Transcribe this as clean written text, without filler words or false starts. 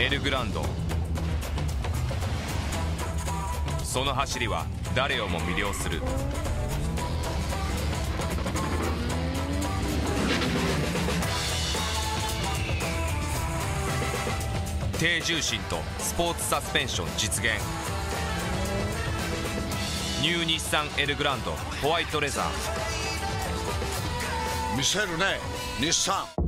エルグランド。その走りは誰をも魅了する。低重心とスポーツサスペンション実現。ニュー日産エルグランドホワイトレザー。 見せるね日産。